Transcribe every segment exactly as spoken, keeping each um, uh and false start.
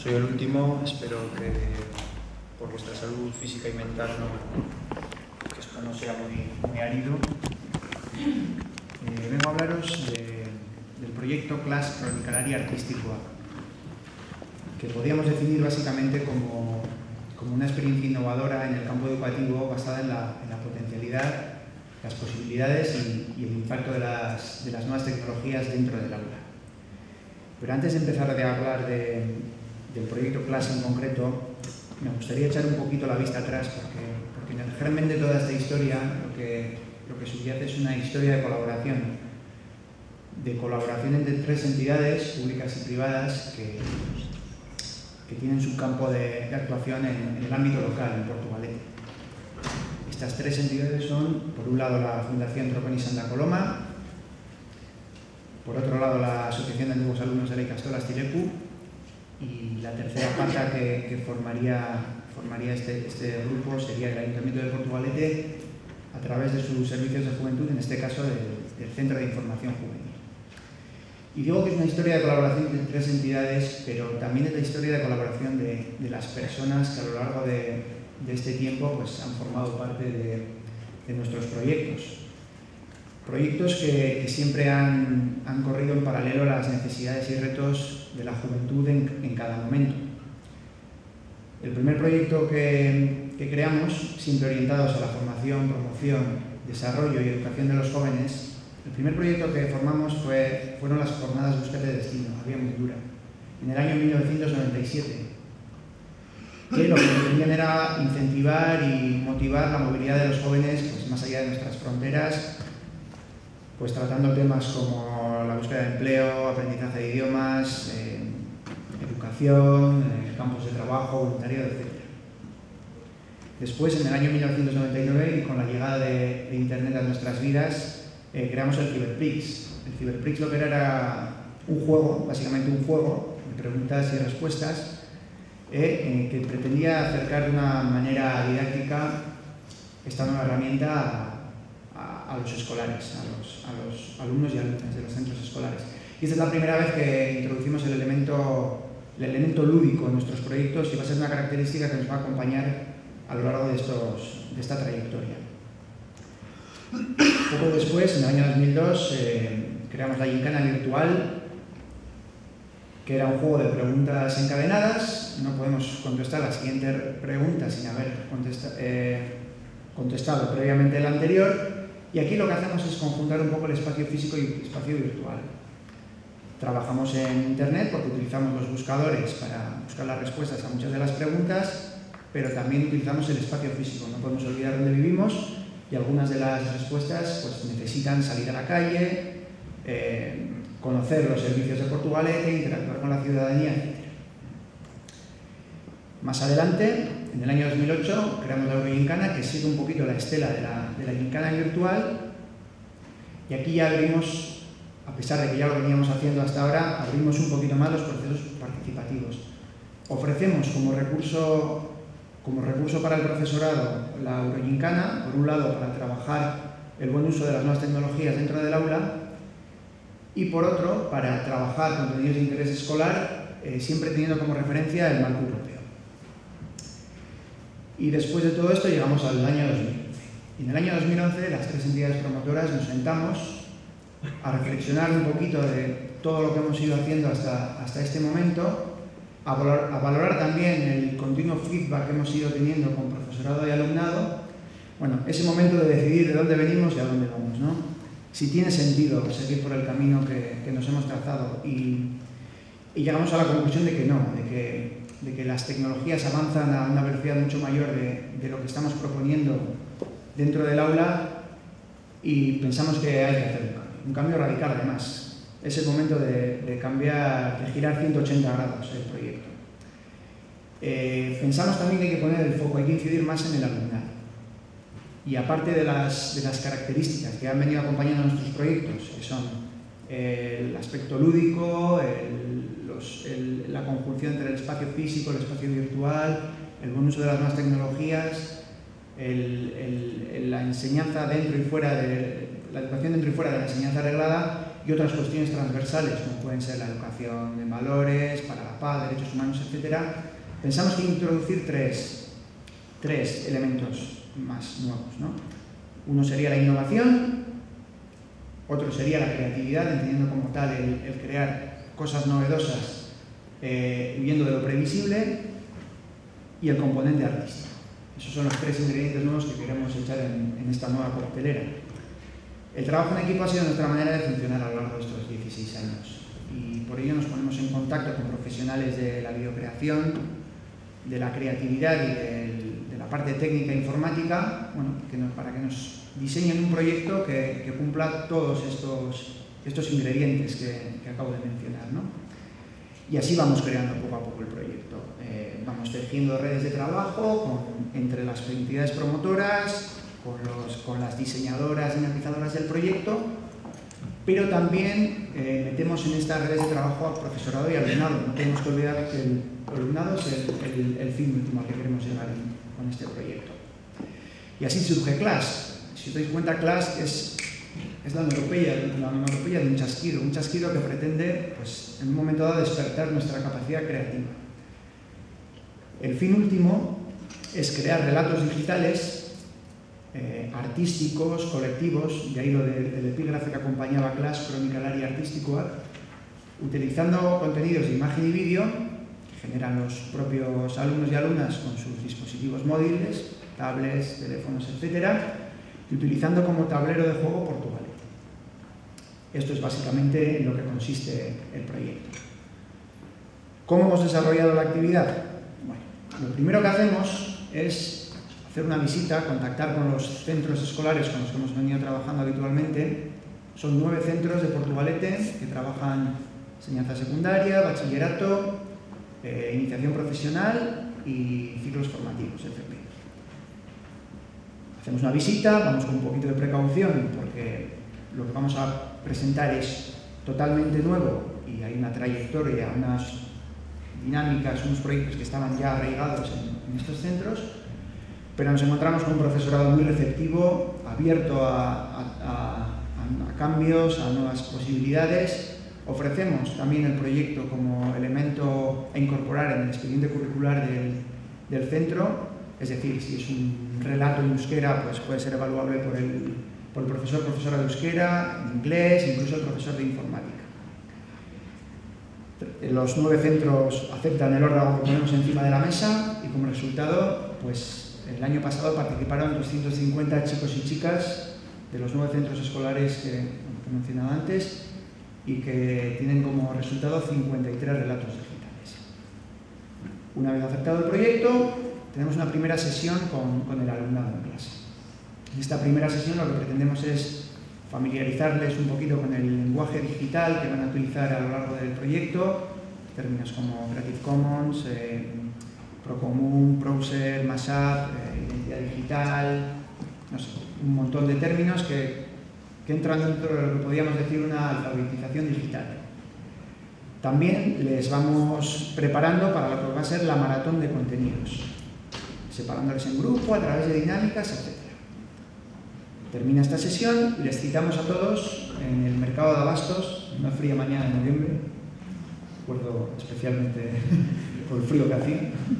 soy el último, espero que por vuestra salud física y mental no, que esto no sea muy, muy árido. Eh, vengo a hablaros de, del proyecto Clas Cronikalari Artistikoa, que podríamos definir básicamente como, como una experiencia innovadora en el campo educativo basada en la, en la potencialidad, las posibilidades y, y el impacto de las, de las nuevas tecnologías dentro del aula. Pero antes de empezar a hablar de, del proyecto Clas en concreto, me gustaría echar un poquito la vista atrás, porque, porque en el germen de toda esta historia lo que, lo que subyace es una historia de colaboración, de colaboración entre tres entidades públicas y privadas que, que tienen su campo de, de actuación en, en el ámbito local, en Portugalete. Estas tres entidades son, por un lado, la Fundación Troponi Santa Coloma, por otro lado, la Asociación de Antiguos Alumnos de la Ikastola Astileku, y la tercera pata que, que formaría, formaría este, este grupo sería el Ayuntamiento de Portugalete a través de sus servicios de juventud, en este caso del, del Centro de Información Juvenil. Y digo que es una historia de colaboración entre tres entidades, pero también es la historia de colaboración de, de las personas que a lo largo de, de este tiempo pues, han formado parte de, de nuestros proyectos. Proyectos que, que siempre han, han corrido en paralelo a las necesidades y retos de la juventud en, en cada momento. El primer proyecto que, que creamos, siempre orientados a la formación, promoción, desarrollo y educación de los jóvenes, el primer proyecto que formamos fue, fueron las jornadas Búsqueda de Destino, Vía Mundura, en el año mil novecientos noventa y siete, que lo que pretendían era incentivar y motivar la movilidad de los jóvenes pues, más allá de nuestras fronteras, pues tratando temas como la búsqueda de empleo, aprendizaje de idiomas, eh, educación, eh, campos de trabajo, voluntariado, etcétera. Después, en el año mil novecientos noventa y nueve, y con la llegada de, de Internet a nuestras vidas, eh, creamos el Cyberprix. El Cyberprix lo que era era un juego, básicamente un juego de preguntas y respuestas, eh, eh, que pretendía acercar de una manera didáctica esta nueva herramienta a, a los escolares, a los, a los alumnos y alumnas de los centros escolares. Y esta es la primera vez que introducimos el elemento, el elemento lúdico en nuestros proyectos y va a ser una característica que nos va a acompañar a lo largo de, estos, de esta trayectoria. Poco después, en el año dos mil dos, eh, creamos la Gincana Virtual, que era un juego de preguntas encadenadas. No podemos contestar la siguiente pregunta sin haber contesta, eh, contestado previamente la anterior. Y aquí lo que hacemos es conjuntar un poco el espacio físico y el espacio virtual. Trabajamos en Internet porque utilizamos los buscadores para buscar las respuestas a muchas de las preguntas, pero también utilizamos el espacio físico. No podemos olvidar dónde vivimos y algunas de las respuestas pues, necesitan salir a la calle, eh, conocer los servicios de Portugalete, interactuar con la ciudadanía, etcétera. Más adelante, en el año dos mil ocho, creamos la Eurogincana, que sigue un poquito la estela de la, de la Gincana virtual, y aquí ya abrimos, a pesar de que ya lo veníamos haciendo hasta ahora, abrimos un poquito más los procesos participativos. Ofrecemos como recurso, como recurso para el profesorado la Eurogincana, por un lado para trabajar el buen uso de las nuevas tecnologías dentro del aula, y por otro para trabajar contenidos de interés escolar, eh, siempre teniendo como referencia el marco europeo. Y después de todo esto llegamos al año dos mil once. Y en el año dos mil once las tres entidades promotoras nos sentamos a reflexionar un poquito de todo lo que hemos ido haciendo hasta, hasta este momento, a valorar, a valorar también el continuo feedback que hemos ido teniendo con profesorado y alumnado. Bueno, ese momento de decidir de dónde venimos y a dónde vamos, ¿no? Si tiene sentido seguir por el camino que, que nos hemos trazado. Y, y llegamos a la conclusión de que no, de que de que las tecnologías avanzan a una velocidad mucho mayor de, de lo que estamos proponiendo dentro del aula y pensamos que hay que hacer un cambio, un cambio radical además. Es el momento de, de cambiar, de girar ciento ochenta grados el proyecto. Eh, pensamos también que hay que poner el foco, hay que incidir más en el alumnado. Y aparte de las, de las características que han venido acompañando nuestros proyectos, que son el aspecto lúdico, el, los, el, la conjunción entre el espacio físico, el espacio virtual, el buen uso de las nuevas tecnologías, el, el, la enseñanza dentro y fuera de la educación dentro y fuera de la enseñanza reglada, y otras cuestiones transversales, como pueden ser la educación en valores, para la paz, derechos humanos, etcétera, pensamos que introducir tres, tres elementos más nuevos, ¿no? Uno sería la innovación, otro sería la creatividad, entendiendo como tal el, el crear cosas novedosas, eh, huyendo de lo previsible, y el componente artístico. Esos son los tres ingredientes nuevos que queremos echar en, en esta nueva coctelera. El trabajo en equipo ha sido nuestra manera de funcionar a lo largo de estos dieciséis años, y por ello nos ponemos en contacto con profesionales de la videocreación, de la creatividad y del, de la parte técnica e informática, bueno, que nos, para que nos diseñen un proyecto que, que cumpla todos estos, estos ingredientes que, que acabo de mencionar, ¿no? Y así vamos creando poco a poco el proyecto. Eh, vamos tejiendo redes de trabajo con, entre las entidades promotoras, con, los, con las diseñadoras, dinamizadoras del proyecto, pero también eh, metemos en estas redes de trabajo al profesorado y alumnado. No tenemos que olvidar que el alumnado es el, el, el fin último al que queremos llegar en, con este proyecto. Y así surge CLASK. Si os dais cuenta, CLASK es, es la onomatopeya, la onomatopeya de un chasquido, un chasquido que pretende, pues, en un momento dado, despertar nuestra capacidad creativa. El fin último es crear relatos digitales Eh, artísticos, colectivos, de ahí lo del de epígrafe que acompañaba CLASK, Kronikalari Artistikoak, utilizando contenidos de imagen y vídeo que generan los propios alumnos y alumnas con sus dispositivos móviles, tablets, teléfonos, etcétera, y utilizando como tablero de juego Portugalete. Esto es básicamente en lo que consiste el proyecto. ¿Cómo hemos desarrollado la actividad? Bueno, lo primero que hacemos es hacer una visita, contactar con los centros escolares con los que hemos venido trabajando habitualmente. Son nueve centros de Portugalete que trabajan enseñanza secundaria, bachillerato, eh, iniciación profesional y ciclos formativos, F P. Hacemos una visita, vamos con un poquito de precaución porque lo que vamos a presentar es totalmente nuevo y hay una trayectoria, unas dinámicas, unos proyectos que estaban ya arraigados en, en estos centros. Pero nos encontramos con un profesorado muy receptivo, abierto a, a, a, a cambios, a nuevas posibilidades. Ofrecemos también el proyecto como elemento a incorporar en el expediente curricular del, del centro, es decir, si es un relato en euskera, pues puede ser evaluable por el, por el profesor, profesora de euskera, en inglés, incluso el profesor de informática. Los nueve centros aceptan el órgano que ponemos encima de la mesa y como resultado, pues el año pasado participaron doscientos cincuenta chicos y chicas de los nueve centros escolares que, que he mencionado antes y que tienen como resultado cincuenta y tres relatos digitales. Una vez aceptado el proyecto, tenemos una primera sesión con, con el alumnado en clase. En esta primera sesión lo que pretendemos es familiarizarles un poquito con el lenguaje digital que van a utilizar a lo largo del proyecto, términos como Creative Commons, eh, Procomún, Browser, Mashup, eh, identidad digital, no sé, un montón de términos que, que entran dentro de lo que podríamos decir una alfabetización digital. También les vamos preparando para lo que va a ser la maratón de contenidos, separándoles en grupo a través de dinámicas, etcétera. Termina esta sesión y les citamos a todos en el mercado de abastos, una fría mañana de noviembre, recuerdo especialmente por el frío que hacía.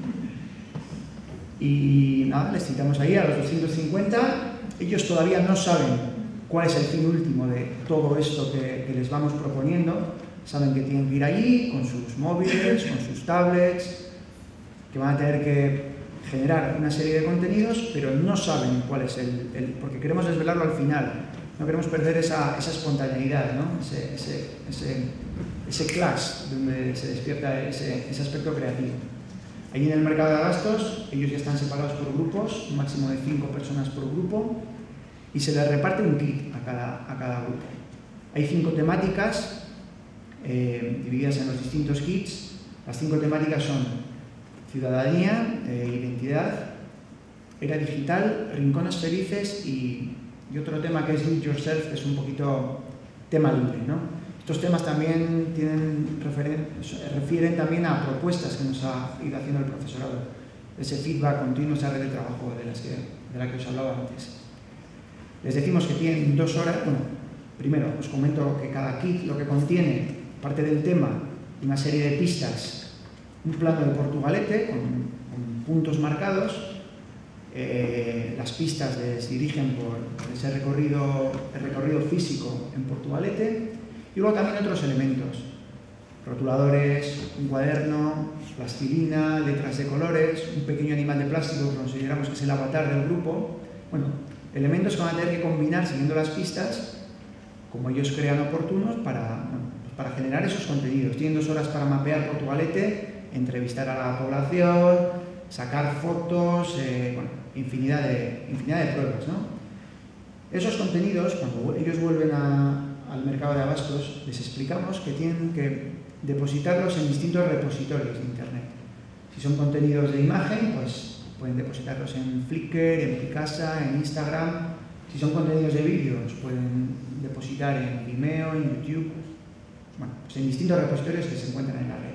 Y nada, les citamos ahí a los doscientos cincuenta. Ellos todavía no saben cuál es el fin último de todo esto que, que les vamos proponiendo. Saben que tienen que ir allí con sus móviles, con sus tablets, que van a tener que generar una serie de contenidos, pero no saben cuál es el... el porque queremos desvelarlo al final. No queremos perder esa, esa espontaneidad, ¿no? ese, ese, ese, ese clash donde se despierta ese, ese aspecto creativo. Allí en el mercado de abastos, ellos ya están separados por grupos, un máximo de cinco personas por grupo, y se les reparte un kit a cada, a cada grupo. Hay cinco temáticas eh, divididas en los distintos kits. Las cinco temáticas son ciudadanía, eh, identidad, era digital, rincones felices y, y otro tema que es do it yourself, que es un poquito tema libre, ¿no? Estos temas también tienen referen refieren también a propuestas que nos ha ido haciendo el profesorado, ese feedback continuo, esa red de trabajo de, las que, de la que os hablaba antes. Les decimos que tienen dos horas, bueno, Primero, os comento que cada kit lo que contiene, parte del tema, una serie de pistas, un plano de Portugalete con, con puntos marcados. Eh, las pistas les dirigen por ese recorrido, el recorrido físico en Portugalete, y luego también otros elementos, rotuladores, un cuaderno, plastilina, letras de colores, un pequeño animal de plástico que consideramos que es el avatar del grupo. Bueno, elementos que van a tener que combinar siguiendo las pistas como ellos crean oportunos para, bueno, para generar esos contenidos. Tienen dos horas para mapear Portugalete, entrevistar a la población, sacar fotos, eh, bueno, infinidad de, infinidad de pruebas, ¿no? Esos contenidos, cuando ellos vuelven a, al mercado de abastos, les explicamos que tienen que depositarlos en distintos repositorios de Internet. Si son contenidos de imagen, pues pueden depositarlos en Flickr, en Picasa, en Instagram. Si son contenidos de vídeo, los pueden depositar en Vimeo, en YouTube, bueno, pues en distintos repositorios que se encuentran en la red.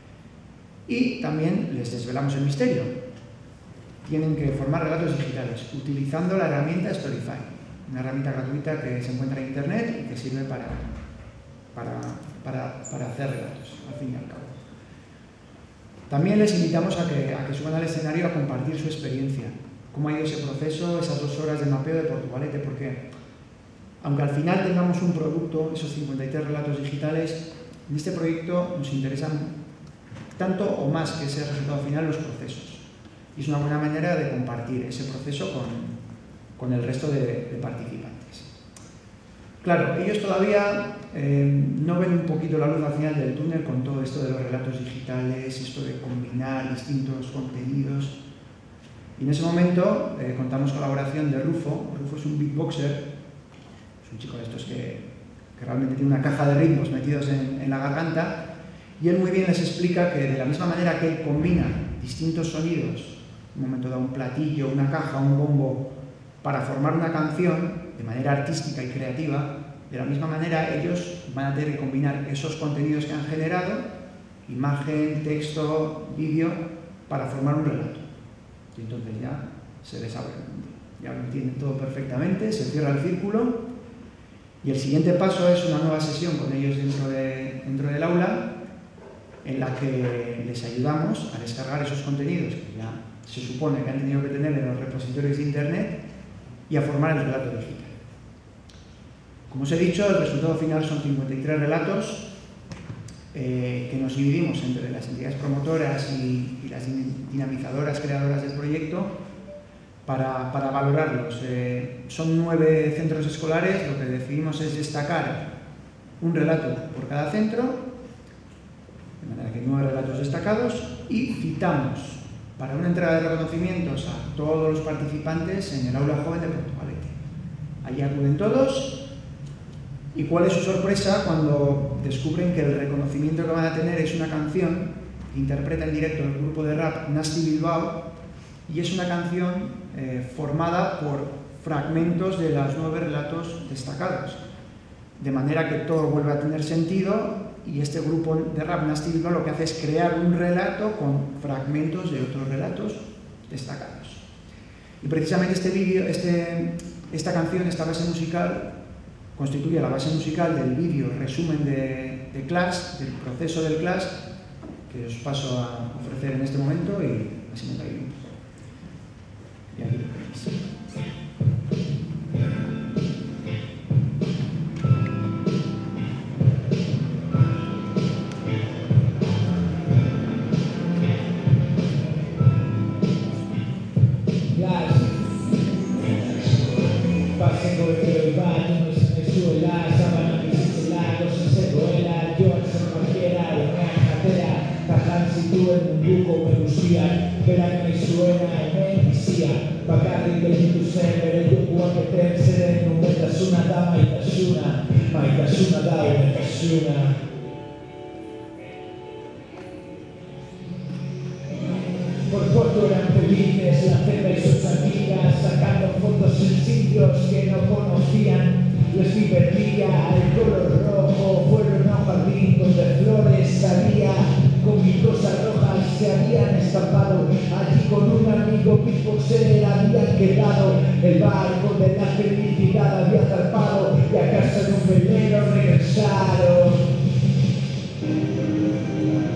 Y también les desvelamos el misterio. Tienen que formar relatos digitales utilizando la herramienta Storify, una herramienta gratuita que se encuentra en Internet y que sirve para, para, para, para hacer relatos, al fin y al cabo. También les invitamos a que, a que suban al escenario a compartir su experiencia, cómo ha ido ese proceso, esas dos horas de mapeo de Portugalete, porque aunque al final tengamos un producto, esos cincuenta y tres relatos digitales, en este proyecto nos interesan tanto o más que ese resultado final los procesos. Y es una buena manera de compartir ese proceso con, con el resto de, de participantes. Claro, ellos todavía eh, no ven un poquito la luz al final del túnel con todo esto de los relatos digitales, esto de combinar distintos contenidos. Y en ese momento eh, contamos con la colaboración de Rufo. Rufo es un beatboxer, es un chico de estos que, que realmente tiene una caja de ritmos metidos en, en la garganta, y él muy bien les explica que de la misma manera que él combina distintos sonidos, en un momento dado un platillo, una caja, un bombo, para formar una canción de manera artística y creativa, de la misma manera ellos van a tener que combinar esos contenidos que han generado, imagen, texto, vídeo, para formar un relato. Y entonces ya se les abre el mundo, ya lo entienden todo perfectamente, se cierra el círculo, y el siguiente paso es una nueva sesión con ellos dentro, de, dentro del aula, en la que les ayudamos a descargar esos contenidos que ya se supone que han tenido que tener en los repositorios de Internet y a formar el relato digital. Como os he dicho, el resultado final son cincuenta y tres relatos eh, que nos dividimos entre las entidades promotoras y, y las dinamizadoras, creadoras del proyecto para, para valorarlos. Eh, son nueve centros escolares, lo que decidimos es destacar un relato por cada centro, de manera que nueve relatos destacados, y citamos para una entrega de reconocimientos a todos los participantes en el aula joven de Portugalete. Allí acuden todos, y cuál es su sorpresa cuando descubren que el reconocimiento que van a tener es una canción que interpreta en directo el grupo de rap Nasty Bilbao, y es una canción eh, formada por fragmentos de los nueve relatos destacados, de manera que todo vuelve a tener sentido. Y este grupo de rap Nasty Bilbao lo que hace es crear un relato con fragmentos de otros relatos destacados. Y precisamente este vídeo, este, esta canción, esta base musical, constituye la base musical del vídeo resumen de, de Clash, del proceso del Clash, que os paso a ofrecer en este momento, y así me traigo un poco. Y aquí lo tenéis. Verano y suena emesia bakarrik gelditu zen bere jokuak eten zeren umetasuna da maitasuna maitasuna da umetasuna. Por corto eran felices, la cerda y sus amigas sacando fotos en sitios que no conocían. Les vi perdida el color rojo, fueron a un jardín donde flores había con mis rosas rojas se habían estampado. Allí con un amigo beatboxer habían quedado. El barco de la felicidad había zarpado y a casa de un velero regresaron.